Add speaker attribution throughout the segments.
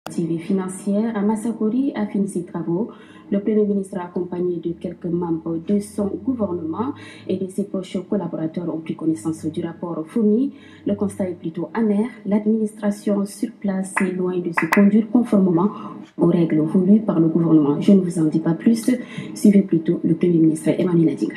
Speaker 1: et financière, Massakori a fini ses travaux. Le Premier ministre, accompagné de quelques membres de son gouvernement et de ses proches collaborateurs, ont pris connaissance du rapport fourni. Le constat est plutôt amer. L'administration sur place est loin de se conduire conformément aux règles voulues par le gouvernement. Je ne vous en dis pas plus. Suivez plutôt le Premier ministre Emmanuel Adiga.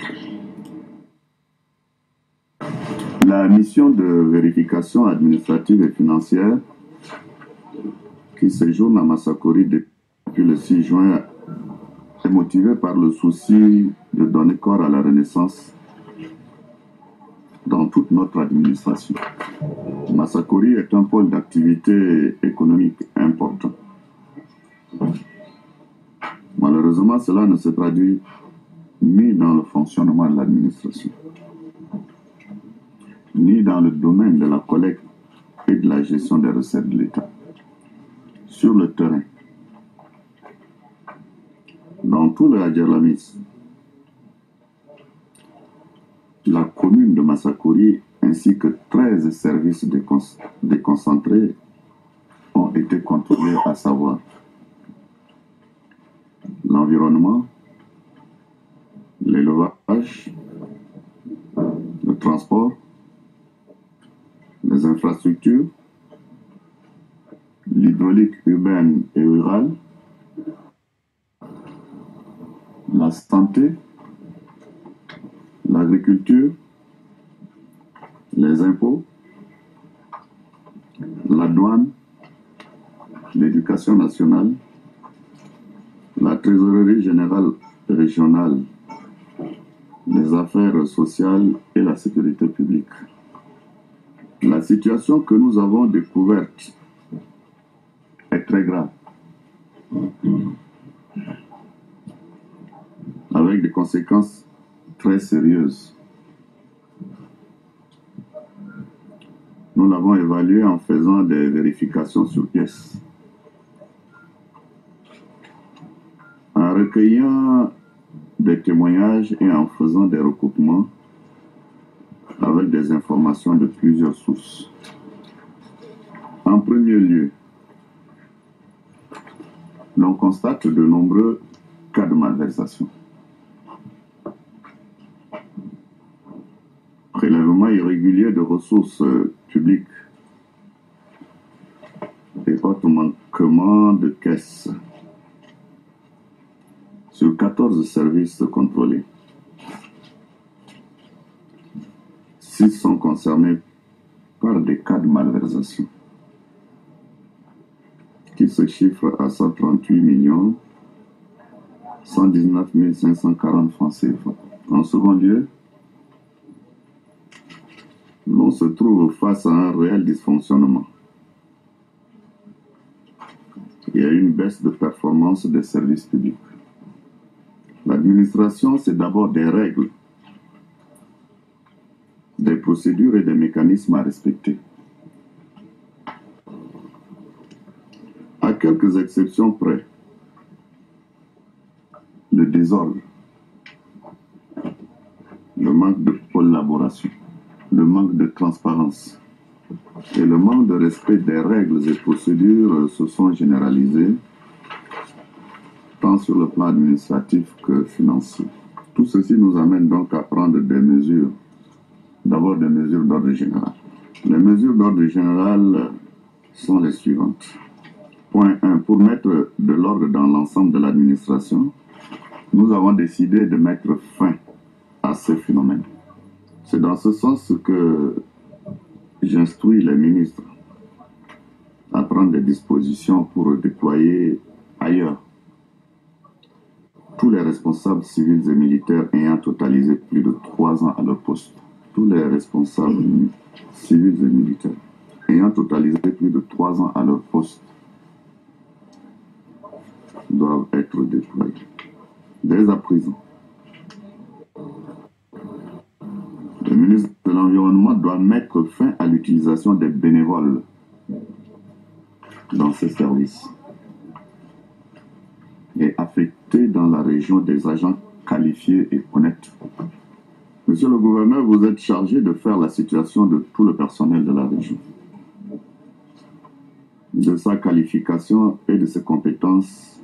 Speaker 2: La mission de vérification administrative et financière qui séjourne à Massakori depuis le 6 juin est motivée par le souci de donner corps à la renaissance dans toute notre administration. Massakori est un pôle d'activité économique important. Malheureusement, cela ne se traduit ni dans le fonctionnement de l'administration, ni dans le domaine de la collecte et de la gestion des recettes de l'État. Sur le terrain, dans tout le Hadjalamis, la commune de Massakori ainsi que 13 services déconcentrés ont été contrôlés, à savoir l'environnement, l'élevage, le transport, les infrastructures, l'hydraulique urbaine et rurale, la santé, l'agriculture, les impôts, la douane, l'éducation nationale, la trésorerie générale régionale, les affaires sociales et la sécurité publique. La situation que nous avons découverte est très grave, avec des conséquences très sérieuses. Nous l'avons évalué en faisant des vérifications sur pièce, en recueillant des témoignages et en faisant des recoupements avec des informations de plusieurs sources. En premier lieu, l'on constate de nombreux cas de malversation. Prélèvement irrégulier de ressources publiques et autres manquements de caisse sur 14 services contrôlés. 6 sont concernés par des cas de malversation qui se chiffrent à 138 millions 119 540 francs CFA. En second lieu, l'on se trouve face à un réel dysfonctionnement. Il y a une baisse de performance des services publics. L'administration, c'est d'abord des règles, des procédures et des mécanismes à respecter. À quelques exceptions près, le désordre, le manque de collaboration, le manque de transparence et le manque de respect des règles et procédures se sont généralisés, tant sur le plan administratif que financier. Tout ceci nous amène donc à prendre des mesures, d'abord des mesures d'ordre général. Les mesures d'ordre général sont les suivantes. Point 1. Pour mettre de l'ordre dans l'ensemble de l'administration, nous avons décidé de mettre fin à ce phénomène. C'est dans ce sens que j'instruis les ministres à prendre des dispositions pour déployer ailleurs tous les responsables civils et militaires ayant totalisé plus de 3 ans à leur poste. Tous les responsables civils et militaires ayant totalisé plus de 3 ans à leur poste doivent être déployés dès à présent. Le ministre de l'Environnement doit mettre fin à l'utilisation des bénévoles dans ces services et affecter dans la région des agents qualifiés et honnêtes. Monsieur le gouverneur, vous êtes chargé de faire la situation de tout le personnel de la région. de sa qualification et de ses compétences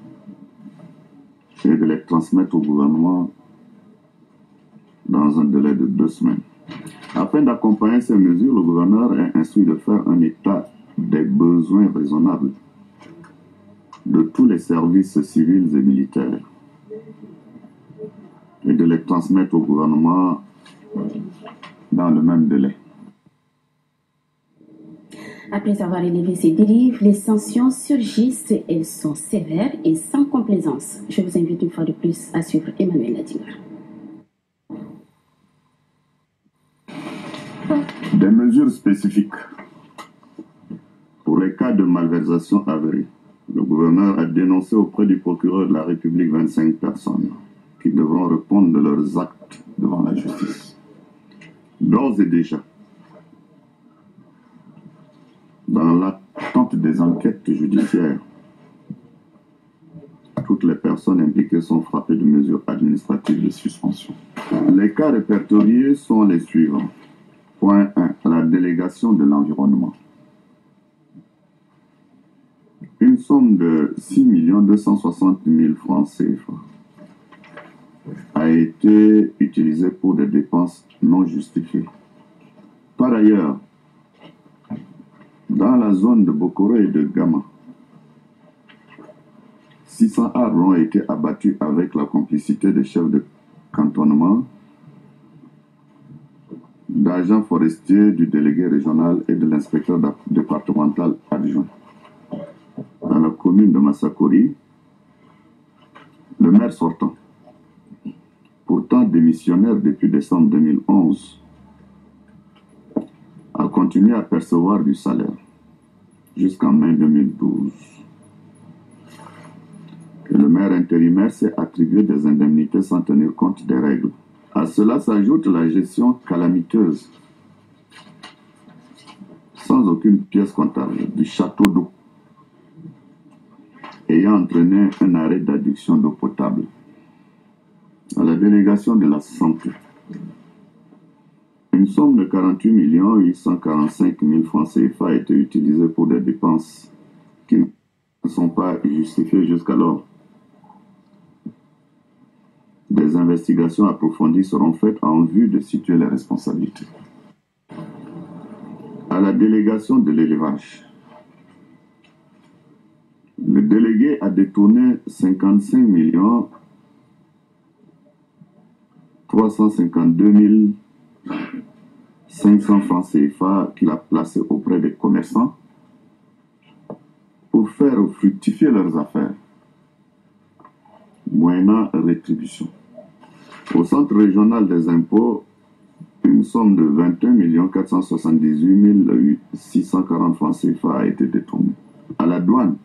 Speaker 2: et de les transmettre au gouvernement dans un délai de 2 semaines. Afin d'accompagner ces mesures, le gouverneur est instruit de faire un état des besoins raisonnables de tous les services civils et militaires et de les transmettre au gouvernement dans le même délai.
Speaker 1: Après avoir élevé ces dérives, les sanctions surgissent. Elles sont sévères et sans complaisance. Je vous invite une fois de plus à suivre Emmanuel Ladinga.
Speaker 2: Des mesures spécifiques pour les cas de malversation avérés. Le gouverneur a dénoncé auprès du procureur de la République 25 personnes qui devront répondre de leurs actes devant la justice. D'ores et déjà, dans l'attente des enquêtes judiciaires, toutes les personnes impliquées sont frappées de mesures administratives de suspension. Les cas répertoriés sont les suivants. Point 1. La délégation de l'environnement. Une somme de 6 260 000 francs CFA a été utilisée pour des dépenses non justifiées. Par ailleurs, dans la zone de Bokoro et de Gama, 600 arbres ont été abattus avec la complicité des chefs de cantonnement, d'agents forestiers, du délégué régional et de l'inspecteur départemental adjoint. Dans la commune de Massakori, le maire sortant, pourtant démissionnaire depuis décembre 2011, a continué à percevoir du salaire jusqu'en mai 2012. Et le maire intérimaire s'est attribué des indemnités sans tenir compte des règles. À cela s'ajoute la gestion calamiteuse, sans aucune pièce comptable, du château d'eau, ayant entraîné un arrêt d'adduction d'eau potable. À la délégation de la santé, une somme de 48 845 000 francs CFA a été utilisée pour des dépenses qui ne sont pas justifiées jusqu'alors. Des investigations approfondies seront faites en vue de situer les responsabilités. À la délégation de l'élevage, le délégué a détourné 55 352 500 francs CFA qu'il a placés auprès des commerçants pour faire fructifier leurs affaires, moyennant rétribution. Au centre régional des impôts, une somme de 21 478 640 francs CFA a été détournée. À la douane,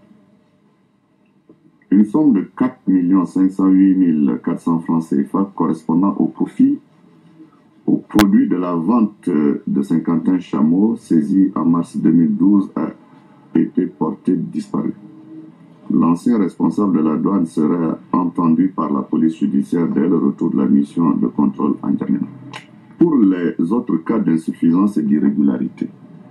Speaker 2: une somme de 4 508 400 francs CFA correspondant au profit au produit de la vente de 51 chameaux saisis en mars 2012 a été porté disparu. L'ancien responsable de la douane serait entendu par la police judiciaire dès le retour de la mission de contrôle en Djamena. Pour les autres cas d'insuffisance et d'irrégularité,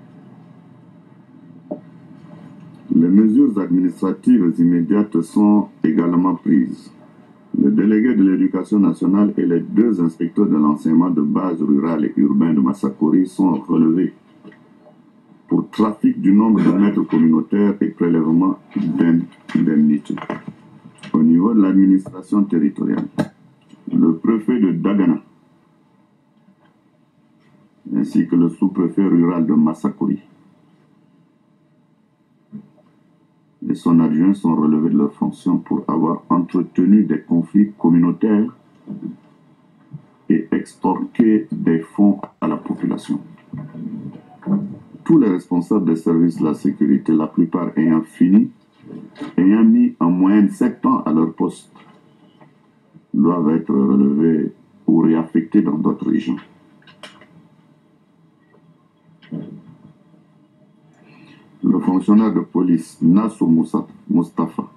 Speaker 2: les mesures administratives immédiates sont également prises. Le délégué de l'éducation nationale et les 2 inspecteurs de l'enseignement de base rural et urbain de Massakori sont relevés pour trafic du nombre de mètres communautaires et prélèvement d'indemnités. Au niveau de l'administration territoriale, le préfet de Dagana ainsi que le sous-préfet rural de Massakori et son adjoint sont relevés de leurs fonctions pour avoir entretenu des conflits communautaires et extorqué des fonds à la population. Tous les responsables des services de la sécurité, la plupart ayant mis en moyenne 7 ans à leur poste, doivent être relevés ou réaffectés dans d'autres régions. Le fonctionnaire de police Nassou Mustafa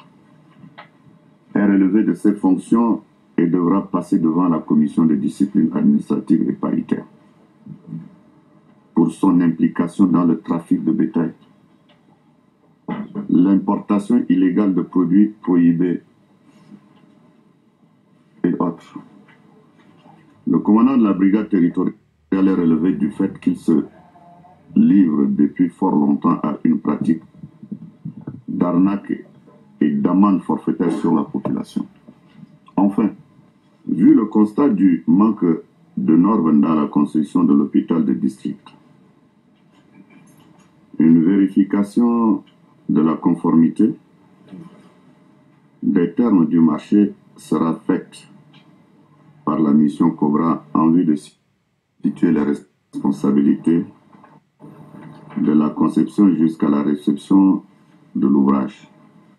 Speaker 2: est relevé de ses fonctions et devra passer devant la commission de discipline administrative et paritaire pour son implication dans le trafic de bétail l'importation illégale de produits prohibés et autres. Le commandant de la brigade territoriale est relevé du fait qu'il se livre depuis fort longtemps à une pratique d'arnaque et d'amende forfaitaire sur la population. Enfin, vu le constat du manque de normes dans la construction de l'hôpital de district, une vérification de la conformité des termes du marché sera faite par la mission Cobra en vue de situer les responsabilités de la conception jusqu'à la réception de l'ouvrage.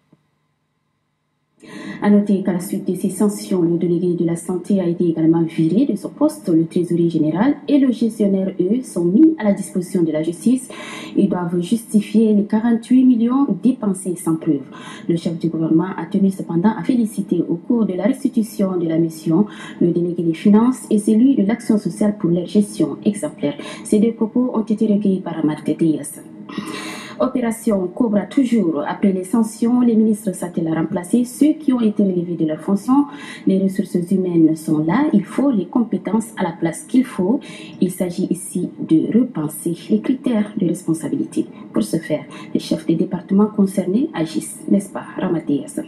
Speaker 1: À noter qu'à la suite de ces sanctions, le délégué de la santé a été également viré de son poste. Le trésorier général et le gestionnaire, eux, sont mis à la disposition de la justice. Ils doivent justifier les 48 millions dépensés sans preuve. Le chef du gouvernement a tenu cependant à féliciter au cours de la restitution de la mission le délégué des finances et celui de l'action sociale pour leur gestion exemplaire. Ces deux propos ont été recueillis par Marc Dias. Opération Cobra toujours. Après les sanctions, les ministres s'attellent à remplacer ceux qui ont été relevés de leurs fonctions. Les ressources humaines sont là. Il faut les compétences à la place qu'il faut. Il s'agit ici de repenser les critères de responsabilité. Pour ce faire, les chefs des départements concernés agissent, n'est-ce pas, Ramadias?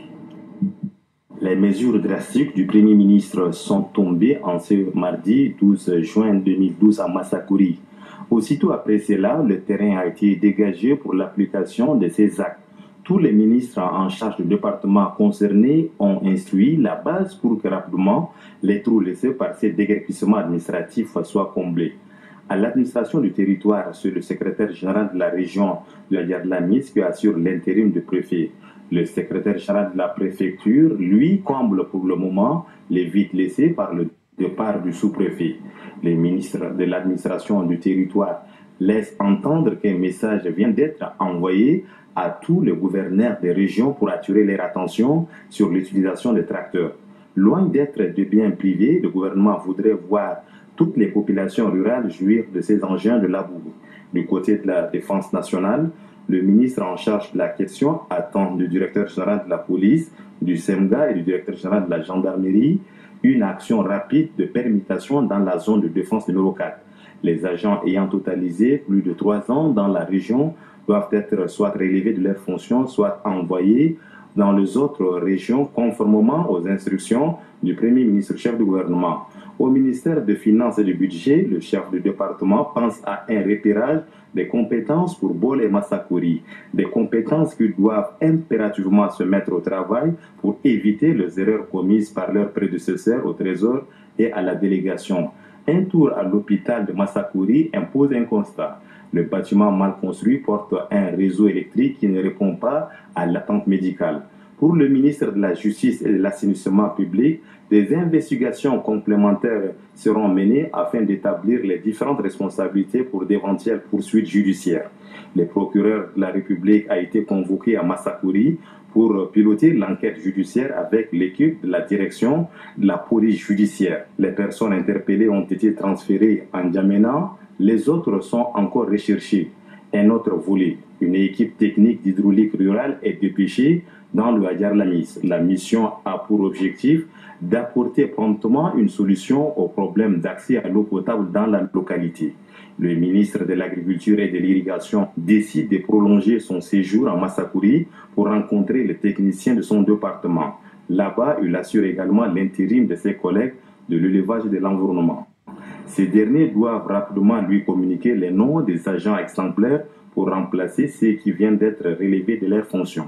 Speaker 3: Les mesures drastiques du Premier ministre sont tombées en ce mardi 12 juin 2012 à Massakuri. Aussitôt après cela, le terrain a été dégagé pour l'application de ces actes. Tous les ministres en charge du département concerné ont instruit la base pour que rapidement les trous laissés par ces déguerpissements administratifs soient comblés. À l'administration du territoire, c'est le secrétaire général de la région de la Yardlamis qui assure l'intérim du préfet. Le secrétaire général de la préfecture, lui, comble pour le moment les vides laissés par le départ du sous-préfet. Les ministres de l'administration du territoire laissent entendre qu'un message vient d'être envoyé à tous les gouverneurs des régions pour attirer leur attention sur l'utilisation des tracteurs. Loin d'être de biens privés, le gouvernement voudrait voir toutes les populations rurales jouir de ces engins de labour. Du côté de la défense nationale, le ministre en charge de la question attend du directeur général de la police, du SEMGA et du directeur général de la gendarmerie une action rapide de permutation dans la zone de défense numéro 4. Les agents ayant totalisé plus de 3 ans dans la région doivent être soit relevés de leurs fonctions, soit envoyés dans les autres régions conformément aux instructions du Premier ministre chef du gouvernement. Au ministère des Finances et du Budget, le chef du département pense à un repérage des compétences pour Bole et Massakuri, des compétences qui doivent impérativement se mettre au travail pour éviter les erreurs commises par leurs prédécesseurs au Trésor et à la délégation. Un tour à l'hôpital de Massakuri impose un constat. Le bâtiment mal construit porte un réseau électrique qui ne répond pas à l'attente médicale. Pour le ministre de la Justice et de l'Assainissement public, des investigations complémentaires seront menées afin d'établir les différentes responsabilités pour d'éventuelles poursuites judiciaires. Le procureur de la République a été convoqué à Massakuri pour piloter l'enquête judiciaire avec l'équipe de la direction de la police judiciaire. Les personnes interpellées ont été transférées en Djamena, les autres sont encore recherchées. Un autre volet, une équipe technique d'hydraulique rurale est dépêchée dans le Yardlamis. La mission a pour objectif d'apporter promptement une solution au problème d'accès à l'eau potable dans la localité. Le ministre de l'Agriculture et de l'Irrigation décide de prolonger son séjour à Massakuri pour rencontrer les techniciens de son département. Là-bas, il assure également l'intérim de ses collègues de l'élevage et de l'environnement. Ces derniers doivent rapidement lui communiquer les noms des agents exemplaires pour remplacer ceux qui viennent d'être relevés de leurs fonctions.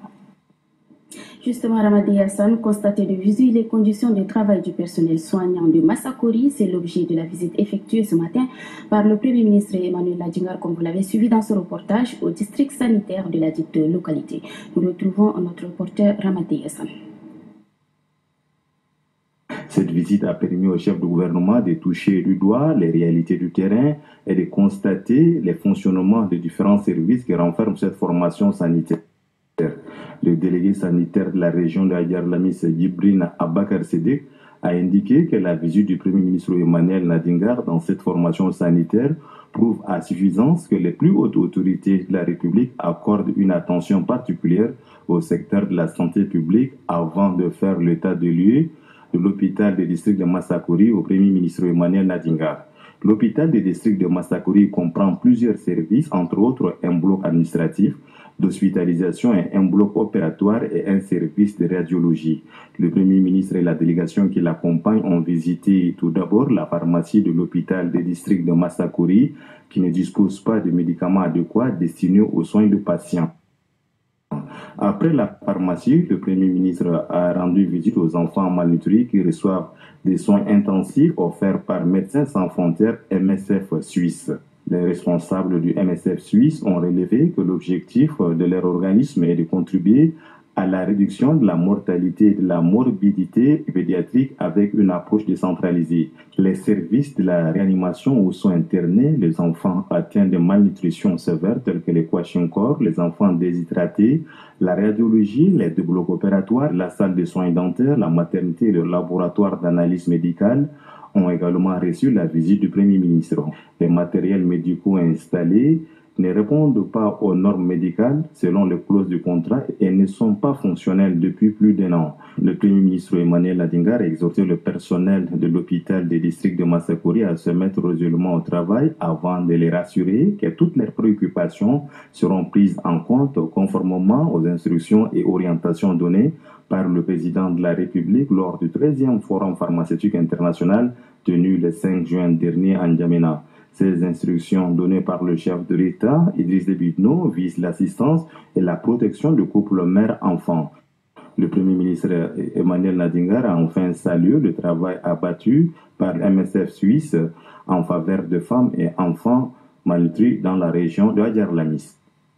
Speaker 1: Justement, Ramadi Hassan, constater de visu les conditions de travail du personnel soignant de Massakuri, c'est l'objet de la visite effectuée ce matin par le Premier ministre Emmanuel Ladjingar, comme vous l'avez suivi dans ce reportage au district sanitaire de la dite localité. Nous retrouvons notre reporter Ramadi Hassan.
Speaker 3: Cette visite a permis au chef du gouvernement de toucher du doigt les réalités du terrain et de constater les fonctionnements des différents services qui renferment cette formation sanitaire. Le délégué sanitaire de la région de Yardlamis, Yibrine Abakar Sédek, a indiqué que la visite du Premier ministre Emmanuel Nadingar dans cette formation sanitaire prouve à suffisance que les plus hautes autorités de la République accordent une attention particulière au secteur de la santé publique avant de faire l'état de lieu de l'hôpital du district de Massakori au Premier ministre Emmanuel Nadingar. L'hôpital du district de Massakori comprend plusieurs services, entre autres un bloc administratif d'hospitalisation, un bloc opératoire et un service de radiologie. Le Premier ministre et la délégation qui l'accompagne ont visité tout d'abord la pharmacie de l'hôpital du district de Massakori, qui ne dispose pas de médicaments adéquats destinés aux soins de patients. Après la pharmacie, le Premier ministre a rendu visite aux enfants malnutris qui reçoivent des soins intensifs offerts par Médecins sans frontières MSF Suisse. Les responsables du MSF Suisse ont relevé que l'objectif de leur organisme est de contribuer à la réduction de la mortalité et de la morbidité pédiatrique avec une approche décentralisée. Les services de la réanimation où sont internés les enfants atteints de malnutrition sévère tels que les kwashiorkor, les enfants déshydratés, la radiologie, les deux blocs opératoires, la salle de soins dentaires, la maternité et le laboratoire d'analyse médicale ont également reçu la visite du Premier ministre. Les matériels médicaux installés ne répondent pas aux normes médicales selon les clauses du contrat et ne sont pas fonctionnels depuis plus d'1 an. Le Premier ministre Emmanuel Nadingar a exhorté le personnel de l'hôpital des districts de Massakori à se mettre résolument au travail avant de les rassurer que toutes leurs préoccupations seront prises en compte conformément aux instructions et orientations données par le président de la République lors du 13e Forum pharmaceutique international tenu le 5 juin dernier à N'Djamena. Ces instructions données par le chef de l'État, Idriss Déby Itno, visent l'assistance et la protection du couple mère-enfant. Le Premier ministre Emmanuel Nadingar a enfin salué le travail abattu par MSF Suisse en faveur de femmes et enfants malnutris dans la région de Hadjar Lamis.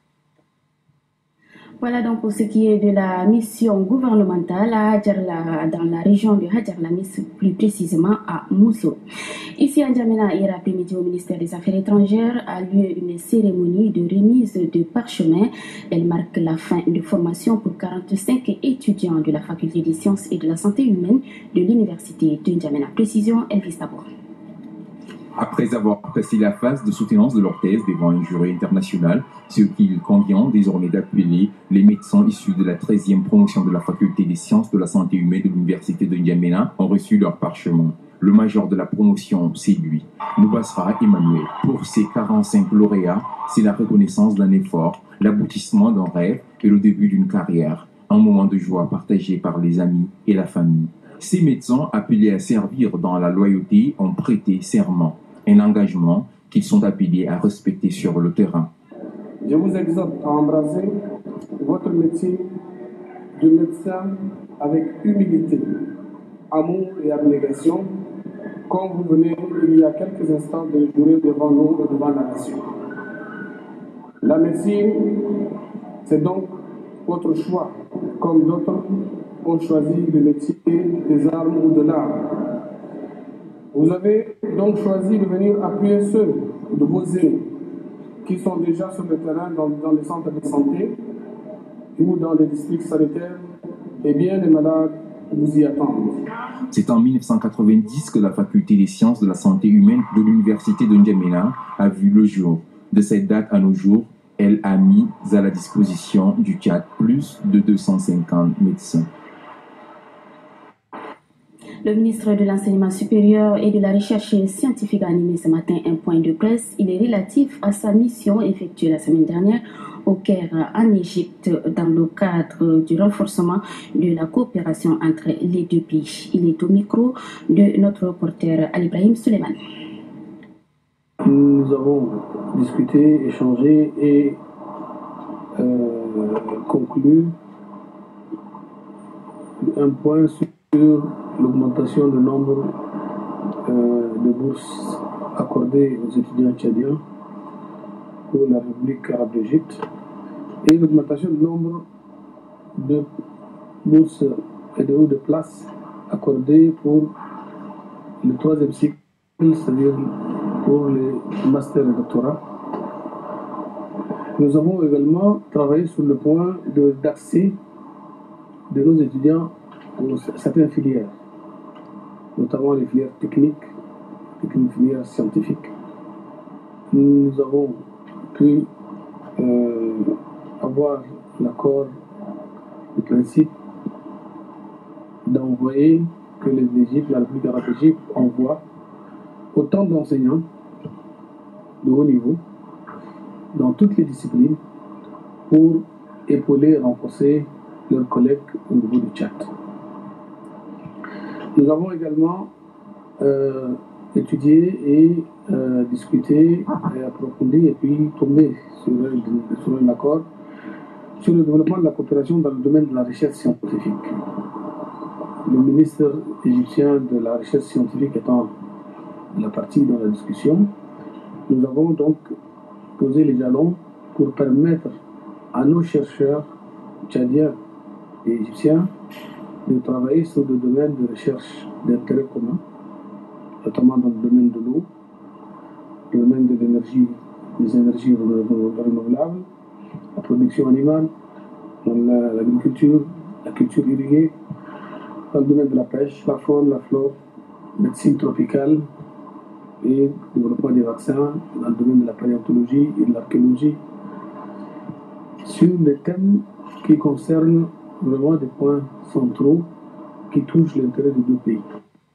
Speaker 1: Voilà donc pour ce qui est de la mission gouvernementale dans la région de Hadjar Lamis, plus précisément à Mousso. Ici à N'Djamena, hier après-midi au ministère des Affaires étrangères a lieu une cérémonie de remise de parchemin. Elle marque la fin de formation pour 45 étudiants de la faculté des sciences et de la santé humaine de l'université de N'Djamena. Précision, Elvis Tabor.
Speaker 4: Après avoir passé la phase de soutenance de leur thèse devant une jury internationale, ce qu'il convient désormais d'appeler les médecins issus de la 13e promotion de la faculté des sciences de la santé humaine de l'université de N'Djamena ont reçu leur parchemin. Le major de la promotion, c'est lui, Noubassra Emmanuel. Pour ces 45 lauréats, c'est la reconnaissance d'un effort, l'aboutissement d'un rêve et le début d'une carrière, un moment de joie partagé par les amis et la famille. Ces médecins appelés à servir dans la loyauté ont prêté serment, un engagement qu'ils sont appelés à respecter sur le terrain.
Speaker 5: Je vous exhorte à embrasser votre métier de médecin avec humilité, amour et abnégation, comme vous venez il y a quelques instants de le jurer devant nous et devant la nation. La médecine, c'est donc votre choix, comme d'autres ont choisi le métier des armes ou de l'art. Vous avez donc choisi de venir appuyer ceux de vos aînés qui sont déjà sur le terrain dans les centres de santé ou dans les districts sanitaires, et bien les malades vous y attendent.
Speaker 4: C'est en 1990 que la faculté des sciences de la santé humaine de l'université de N'Djamena a vu le jour. De cette date à nos jours, elle a mis à la disposition du Tchad plus de 250 médecins.
Speaker 1: Le ministre de l'Enseignement supérieur et de la Recherche scientifique a animé ce matin un point de presse. Il est relatif à sa mission effectuée la semaine dernière au Caire, en Égypte, dans le cadre du renforcement de la coopération entre les deux pays. Il est au micro de notre reporter Ali Ibrahim Suleiman.
Speaker 5: Nous avons discuté, échangé et conclu un point sur l'augmentation du nombre de bourses accordées aux étudiants tchadiens pour la République arabe d'Égypte et l'augmentation du nombre de bourses et de places accordées pour le 3e cycle, c'est-à-dire pour les masters et doctorats. Nous avons également travaillé sur le point d'accès de nos étudiants pour certaines filières. notamment les filières techniques, les filières scientifiques. Nous avons pu avoir l'accord de principe d'envoyer que l'Égypte, la République arabe d'Égypte, envoie autant d'enseignants de haut niveau dans toutes les disciplines pour épauler et renforcer leurs collègues au niveau du Tchad. Nous avons également étudié et discuté et approfondi et puis tombé sur un accord sur le développement de la coopération dans le domaine de la recherche scientifique. Le ministre égyptien de la recherche scientifique étant la partie dans la discussion, nous avons donc posé les jalons pour permettre à nos chercheurs tchadiens et égyptiens de travailler sur des domaines de recherche d'intérêt commun, notamment dans le domaine de l'eau, le domaine de l'énergie, des énergies renouvelables, la production animale, dans l'agriculture, la culture irriguée, dans le domaine de la pêche, la faune, la flore, médecine tropicale et développement des vaccins, dans le domaine de la paléontologie et de l'archéologie, sur des thèmes qui concernent vraiment des points centraux qui touchent l'intérêt des deux pays.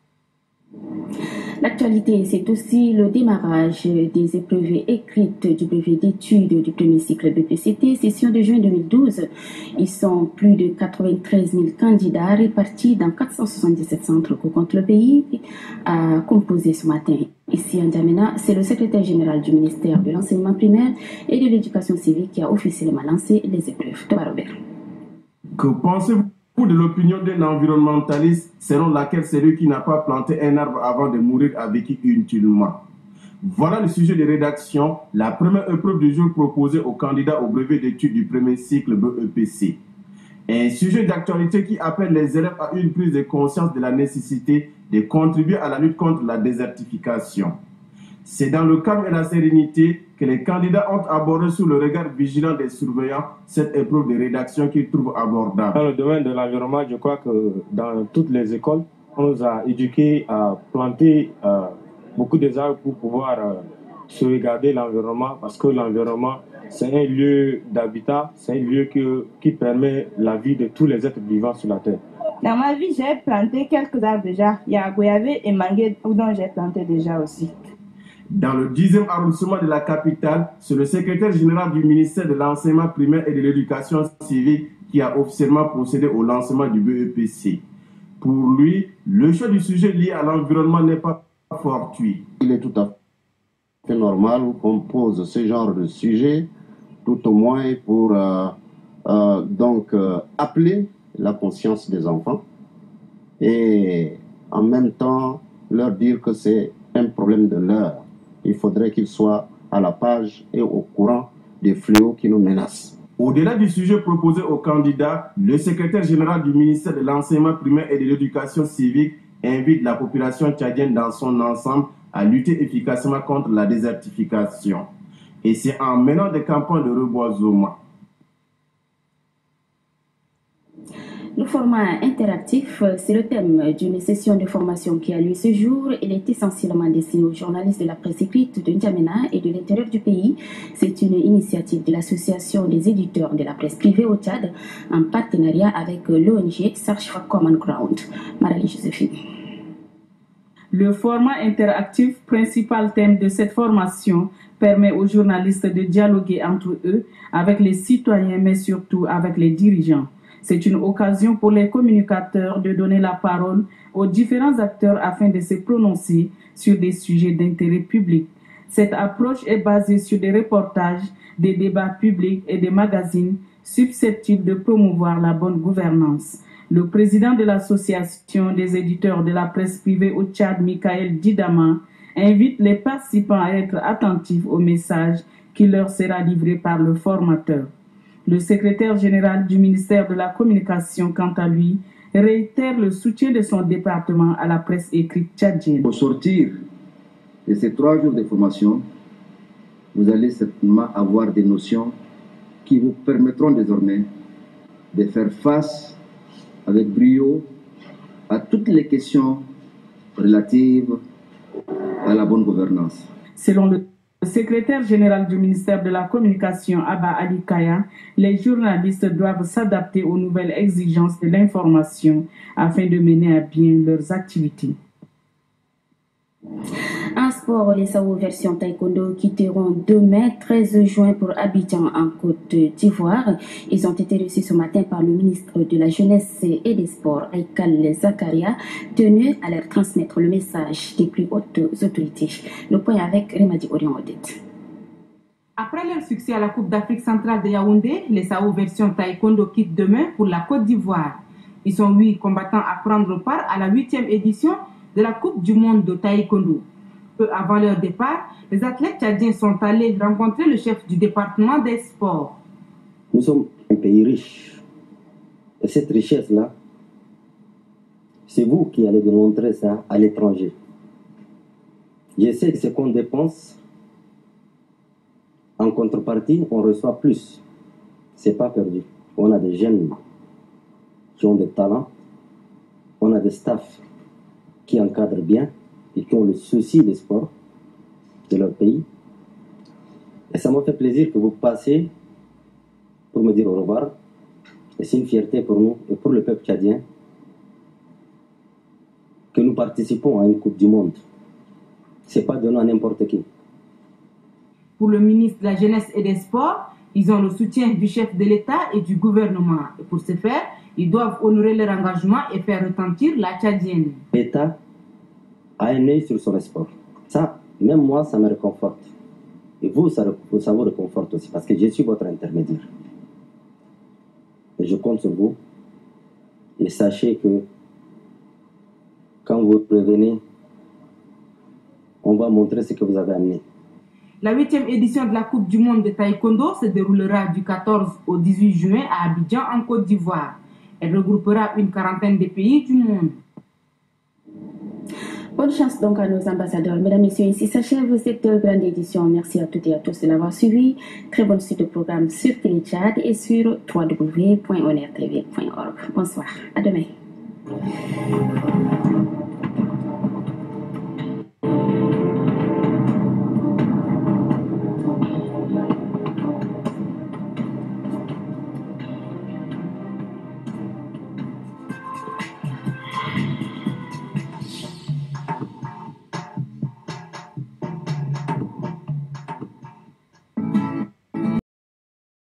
Speaker 1: L'actualité, c'est aussi le démarrage des épreuves écrites du brevet d'études du premier cycle BPCT, session de juin 2012. Ils sont plus de 93 000 candidats répartis dans 477 centres que compte le pays à composer ce matin. Ici en N'Djamena, c'est le secrétaire général du ministère de l'enseignement primaire et de l'éducation civique qui a officiellement lancé les épreuves. Thomas Robert.
Speaker 6: Que pensez-vous de l'opinion d'un environnementaliste selon laquelle celui qui n'a pas planté un arbre avant de mourir a vécu inutilement? Voilà le sujet de rédaction, la première épreuve du jour proposée aux candidats au brevet d'études du premier cycle BEPC. Un sujet d'actualité qui appelle les élèves à une prise de conscience de la nécessité de contribuer à la lutte contre la désertification. C'est dans le calme et la sérénité que les candidats ont abordé sous le regard vigilant des surveillants cette épreuve de rédaction qu'ils trouvent abordable.
Speaker 7: Dans le domaine de l'environnement, je crois que dans toutes les écoles, on nous a éduqués à planter beaucoup d'arbres pour pouvoir sauvegarder l'environnement, parce que l'environnement, c'est un lieu d'habitat, c'est un lieu qui permet la vie de tous les êtres vivants sur la Terre.
Speaker 8: Dans ma vie, j'ai planté quelques arbres déjà. Il y a goyavé et mangué, dont j'ai planté déjà aussi.
Speaker 6: Dans le 10e arrondissement de la capitale, c'est le secrétaire général du ministère de l'enseignement primaire et de l'éducation civique qui a officiellement procédé au lancement du BEPC. Pour lui, le choix du sujet lié à l'environnement n'est pas fortuit.
Speaker 9: Il est tout à fait normal qu'on pose ce genre de sujet, tout au moins pour appeler la conscience des enfants et en même temps leur dire que c'est un problème de l'heure. Il faudrait qu'ils soient à la page et au courant des fléaux qui nous menacent.
Speaker 6: Au-delà du sujet proposé aux candidats, le secrétaire général du ministère de l'enseignement primaire et de l'éducation civique invite la population tchadienne dans son ensemble à lutter efficacement contre la désertification. Et c'est en menant des campagnes de reboisement.
Speaker 1: Le format interactif, c'est le thème d'une session de formation qui a lieu ce jour. Il est essentiellement destiné aux journalistes de la presse écrite de N'Djamena et de l'intérieur du pays. C'est une initiative de l'Association des éditeurs de la presse privée au Tchad en partenariat avec l'ONG Search for Common Ground. Marie Joséphine.
Speaker 10: Le format interactif, principal thème de cette formation, permet aux journalistes de dialoguer entre eux, avec les citoyens, mais surtout avec les dirigeants. C'est une occasion pour les communicateurs de donner la parole aux différents acteurs afin de se prononcer sur des sujets d'intérêt public. Cette approche est basée sur des reportages, des débats publics et des magazines susceptibles de promouvoir la bonne gouvernance. Le président de l'Association des éditeurs de la presse privée au Tchad, Michael Didama, invite les participants à être attentifs au message qui leur sera livré par le formateur. Le secrétaire général du ministère de la Communication, quant à lui, réitère le soutien de son département à la presse écrite tchadienne.
Speaker 11: Au sortir de ces 3 jours de formation, vous allez certainement avoir des notions qui vous permettront désormais de faire face avec brio à toutes les questions relative à la bonne gouvernance.
Speaker 10: Selon le secrétaire général du ministère de la Communication, Abba Ali Kaya, les journalistes doivent s'adapter aux nouvelles exigences de l'information afin de mener à bien leurs activités.
Speaker 1: En sport, les SAO version taekwondo quitteront demain 13 juin pour Abidjan en Côte d'Ivoire. Ils ont été reçus ce matin par le ministre de la Jeunesse et des Sports, Aikal Zakaria, tenu à leur transmettre le message des plus hautes autorités. Le point avec Remadi Orion-Odette.
Speaker 12: Après leur succès à la Coupe d'Afrique centrale de Yaoundé, les SAO version taekwondo quittent demain pour la Côte d'Ivoire. Ils sont 8 combattants à prendre part à la 8e édition de la Coupe du monde de taekwondo. Peu avant leur départ, les athlètes tchadiens sont allés rencontrer le chef du département des sports.
Speaker 13: Nous sommes un pays riche. Et cette richesse-là, c'est vous qui allez démontrer ça à l'étranger. Je sais que ce qu'on dépense, en contrepartie, on reçoit plus. Ce n'est pas perdu. On a des jeunes qui ont des talents. On a des staffs qui encadrent bien et qui ont le souci des sports de leur pays. Et ça m'a fait plaisir que vous passiez pour me dire au revoir. Et c'est une fierté pour nous et pour le peuple tchadien que nous participons à une Coupe du Monde. Ce n'est pas donné à n'importe qui.
Speaker 12: Pour le ministre de la Jeunesse et des Sports, ils ont le soutien du chef de l'État et du gouvernement. Et pour ce faire, ils doivent honorer leur engagement et faire retentir la tchadienne.
Speaker 13: L'État a un œil sur son sport. Ça, même moi, ça me réconforte. Et vous, ça vous réconforte aussi, parce que je suis votre intermédiaire. Et je compte sur vous. Et sachez que quand vous prévenez, on va montrer ce que vous avez amené.
Speaker 12: La 8e édition de la Coupe du monde de taekwondo se déroulera du 14 au 18 juin à Abidjan, en Côte d'Ivoire. Elle regroupera une quarantaine de pays du monde.
Speaker 1: Bonne chance donc à nos ambassadeurs. Mesdames, Messieurs, ici s'achève cette grande édition. Merci à toutes et à tous de l'avoir suivi. Très bonne suite de programme sur Téléchat et sur www.onertv.org. Bonsoir. À demain.